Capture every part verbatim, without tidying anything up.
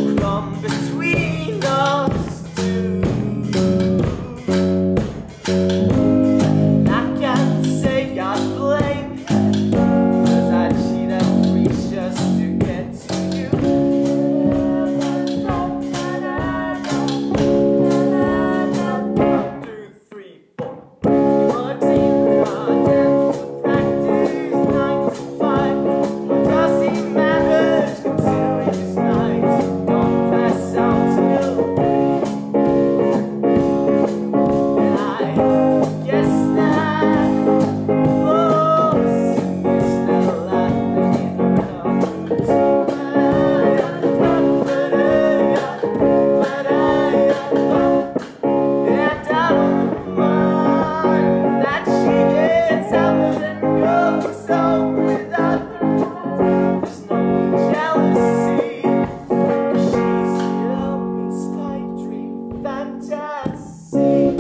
come between us two. I can't say I blame her, 'cause I cheat and preach just to get to you. One, two, three, four. What's in my dental practice? Nine to five. What does it matter? Consider it's nice. Don't pass out till and I guess that most is still laughing in our boots. And I don't mind that she gets out and goes home without there's no jealousy. She's Elvis pipe dream fantasy.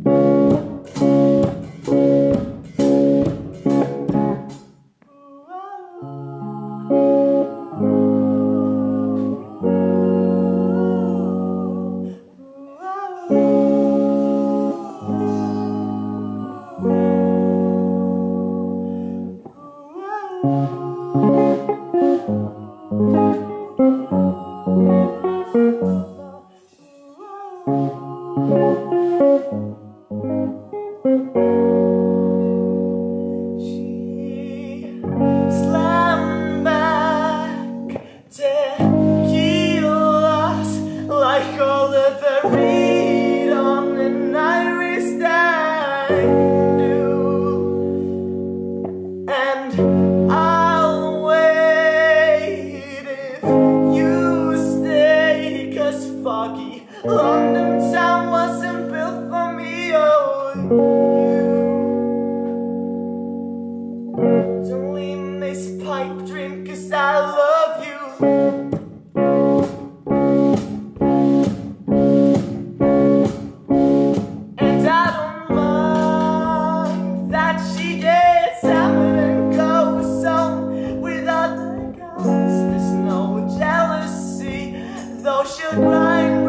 She slammed back tequilas like Oliver Reed on an Irish stag do, and I'll wait if you stay, 'cause foggy London town wasn't built for me. Oh, you don't leave this pipe dream, 'cause I love you. And I don't mind that she gets hammered and goes home without the guys. There's no jealousy, though she'll grind